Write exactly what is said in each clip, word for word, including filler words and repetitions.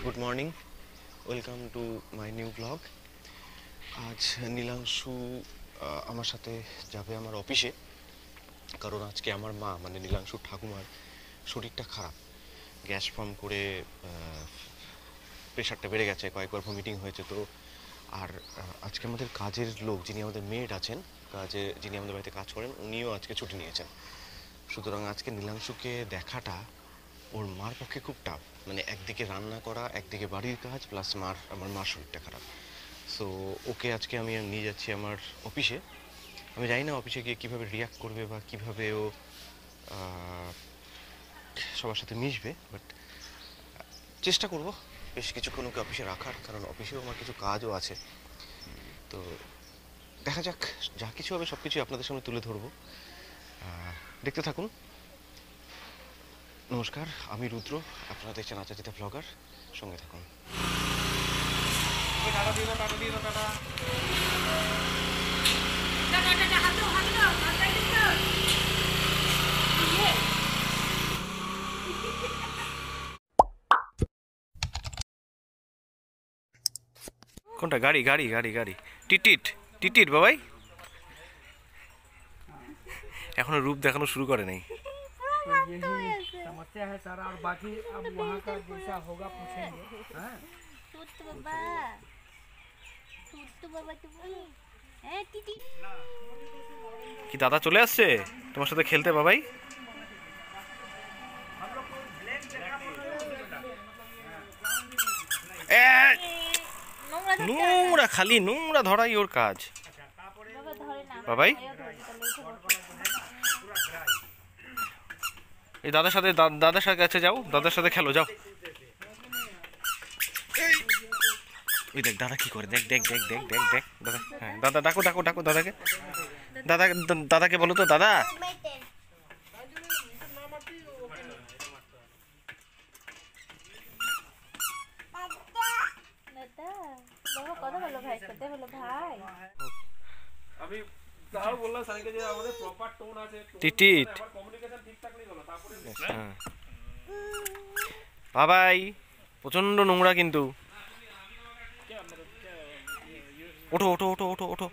Good morning, welcome to my new blog. আজ নীলাংশু আমার সাথে যাবে আমার অফিসে, কারণ আজকে আমার মা মানে নীলাংশুর ঠাকুমার শরীরটা খারাপ। গ্যাস ফর্ম করে প্রেশারটা বেড়ে গেছে, কয়েকবার ভমিটিং হয়েছে। তো আর আজকে আমাদের কাজের লোক যিনি আমাদের মেড আছেন, কাজে যিনি আমাদের বাড়িতে কাজ করেন, উনিও আজকে ছুটি নিয়েছেন। সুতরাং আজকে নীলাংশুকে দেখাটা ওর মার পক্ষে খুব টাফ। মানে একদিকে রান্না করা, একদিকে বাড়ির কাজ, প্লাস মার আমার মার শরীরটা খারাপ। সো ওকে আজকে আমি নিয়ে যাচ্ছি আমার অফিসে। আমি জানি না অফিসে গিয়ে কীভাবে রিয়াক্ট করবে বা কীভাবে ও সবার সাথে মিশবে, বাট চেষ্টা করব বেশ কিছুক্ষণ ওকে অফিসে রাখার, কারণ অফিসেও আমার কিছু কাজও আছে। তো দেখা যাক, যা কিছু হবে সব কিছুই আপনাদের সামনে তুলে ধরবো, দেখতে থাকুন। নমস্কার, আমি রুদ্র, আপনারা দেখছেন আচার্যিতা ব্লগার, সঙ্গে থাকুন। কোনটা? গাড়ি গাড়ি গাড়ি গাড়ি টিটিট টিটিট বাবাই এখনো রূপ দেখানো শুরু করে নাই। समस्या है सारा, और बाकी अब वहाँ का जैसा होगा पूछेंगे। हाँ बाबा बाबा কি দাদা চলে আসছে তোমার সাথে খেলতে বাবাই? নোংরা, খালি নোংরা ধরাই ওর কাজ বাবাই। এই দাদার সাথে দাদার সাথে কাছে যাও, দাদার সাথে খেলো, যাও। ওই দেখ দাদা কি করে, দেখ দেখ দেখ দেখ দেখ দেখ দাদা। হ্যাঁ দাদা ডাকো ডাকো ডাকো দাদাকে, দাদা দাদাকে বলো তো দাদা। টিটিট বাবাই প্রচন্ড নোংরা কিন্তু। ওঠো ওঠো ওঠো ওঠো ওঠো।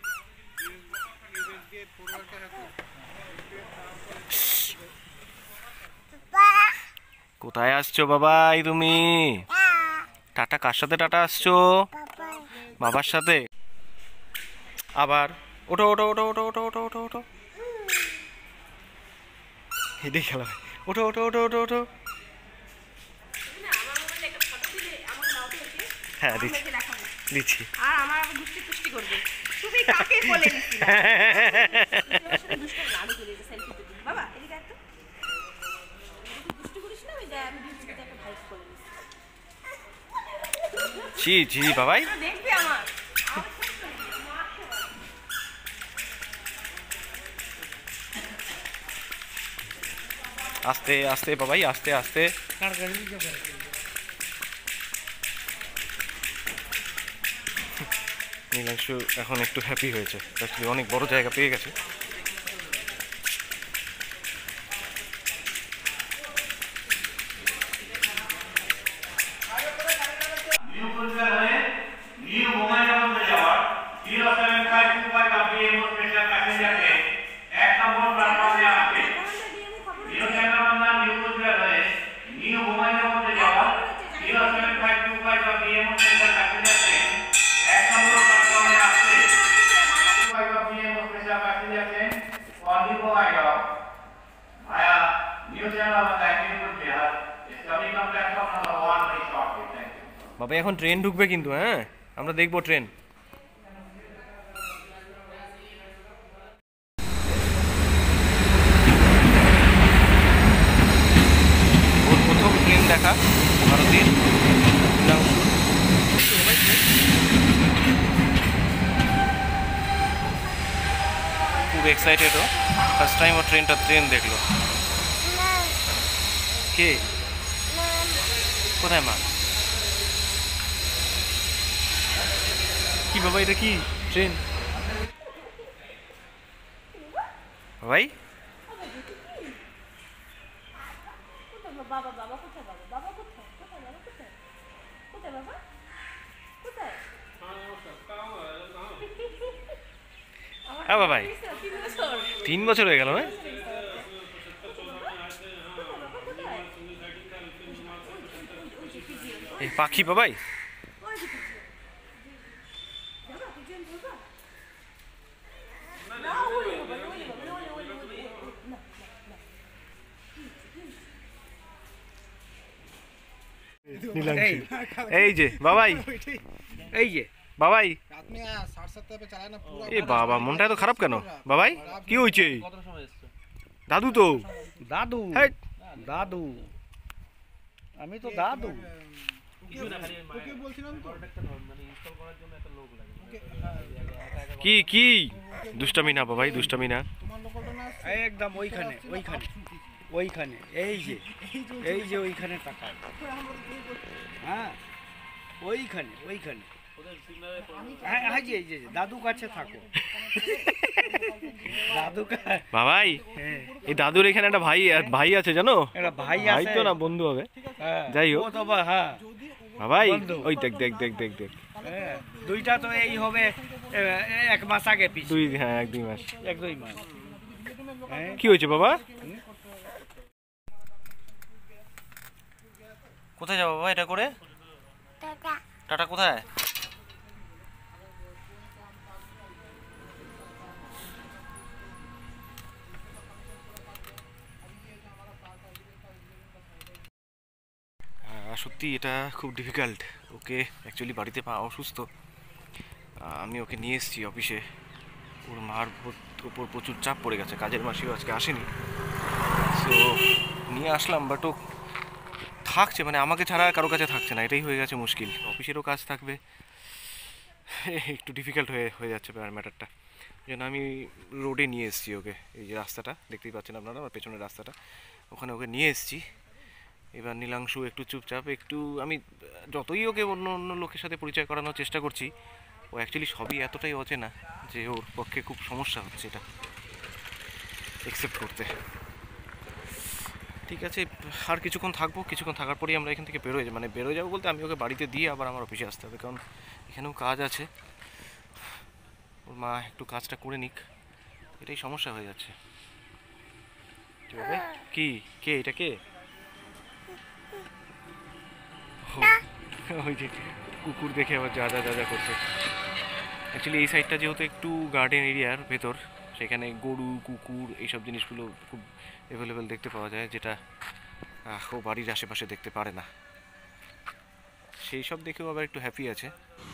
কোথায় আসছো বাবাই তুমি? টাটা কার সাথে টাটা আসছো? বাবার সাথে। আবার ওঠো ওঠো ওঠো ওঠো ওঠো ওঠো ওঠো ওঠো। এটাই খেলা। ওঠো ওঠো ওঠো ওঠো ওঠো। হ্যাঁ দিচ্ছি দিচ্ছি। আর আমার আবার দুষ্টি পুষ্টি করবে। তুমি কাকে বলে দিছিস? দুষ্টি লাড়ু করে দিতে সেলফি তুলি। বাবা এদিকে একটু। দুষ্টি করিস না, ওই যে আমি দুষ্টিতে একটা ভাইস করে দিছি। জি জি বাবাই দেখবি আমার। আস্তে আস্তে বাবাই, আস্তে আস্তে। নীলাংশু এখন একটু হ্যাপি হয়েছে, অ্যাকচুয়ালি অনেক বড় জায়গা পেয়ে গেছে। বাবা এখন ট্রেন ঢুকবে কিন্তু, হ্যাঁ আমরা দেখবো ট্রেন। ওর প্রথম ট্রেন দেখা ভারতের। খুব এক্সাইটেড ও, ফার্স্ট টাইম ও ট্রেনটা ট্রেন দেখলো। কে? কোথায় মা? কি বাবা এটা কি ট্রেন? ভাই বাবা বাবা কোথায়? বাবা বাবা কোথায়? কোথায় বাবা কোথায়? কোথায় হ্যাঁ বাবাই, তিন বছর তিন বছর হয়ে গেল না? এই পাখি বাবাই, নীলাংশু এই যে বাবাই, এই যে বাবাই এ বাবা মনটা এত খারাপ কেন বাবাই? কি হয়েছে? দাদু তো দাদু হেট। দাদু আমি তো দাদু কি কি দুষ্টামি না বাবাই, দুষ্টামি না। একদম ওইখানে ওইখানে ওইখানে এই যে এই যে ওইখানে তাকায়, হ্যাঁ ওইখানে ওইখানে হ্যাঁ হ্যাঁ জি জি দাদু কাছে থাকো দাদু কা- বাবাই হ্যাঁ এই দাদুর এখানে একটা ভাই ভাই আছে জানো? একটা ভাই ভাই আছে তো না, বন্ধু হবে। হ্যাঁ, যাই হোক। ও তো বা- হ্যাঁ বাবাই বন্ধু। ওই দেখ দেখ দেখ দেখ দেখ হ্যাঁ, দুইটা তো এই হবে এ, এক মাস আগে পিস দুই, হ্যাঁ এক দুই মাস। এক দুই মাস হ্যাঁ কি হয়েছে বাবা? কোথায় যাবো বাবা এটা করে? টাটা কোথায়? আহ, সত্যি এটা খুব ডিফিকাল্ট। ওকে অ্যাকচুয়ালি বাড়িতে পা অসুস্থ, আহ, আমি ওকে নিয়ে এসেছি অফিসে। ওর মার ওপর প্রচুর চাপ পড়ে গেছে, কাজের মাসিও আজকে আসেনি, সো নিয়ে আসলাম। বাট ও থাকছে, মানে আমাকে ছাড়া কারো কাছে থাকছে না, এটাই হয়ে গেছে মুশকিল। অফিসেরও কাজ থাকবে, একটু ডিফিকাল্ট হয়ে হয়ে যাচ্ছে ম্যাটারটা। যেন আমি রোডে নিয়ে এসেছি ওকে, এই যে রাস্তাটা দেখতেই পাচ্ছেন আপনারা, আমার পেছনের রাস্তাটা, ওখানে ওকে নিয়ে এসেছি। এবার নীলাংশু একটু চুপচাপ, একটু আমি যতই ওকে অন্য অন্য লোকের সাথে পরিচয় করানোর চেষ্টা করছি, ও অ্যাকচুয়ালি সবই এতটাই অচেনা যে ওর পক্ষে খুব সমস্যা হচ্ছে এটা অ্যাকসেপ্ট করতে। ঠিক আছে, আর কিছুক্ষণ থাকবো, কিছুক্ষণ থাকার পরেই আমরা এখান থেকে বেরোয় মানে বেরোয় যাবো বলতে আমি ওকে বাড়িতে দিয়ে আবার আমার অফিসে আসতে হবে, কারণ এখানেও কাজ আছে। ওর মা একটু কাজটা করে নিক, এটাই সমস্যা হয়ে যাচ্ছে। ঠিক আছে, কি কে এটা কে? ওই যে কুকুর দেখে আবার যা যা যা যা করছে। অ্যাকচুয়ালি এই সাইডটা যেহেতু একটু গার্ডেন এরিয়ার ভেতর, সেখানে গরু কুকুর এইসব জিনিসগুলো খুব অ্যাভেলেবেল দেখতে পাওয়া যায়, যেটা ও বাড়ির আশেপাশে দেখতে পারে না। সেই সব দেখেও আবার একটু হ্যাপি আছে।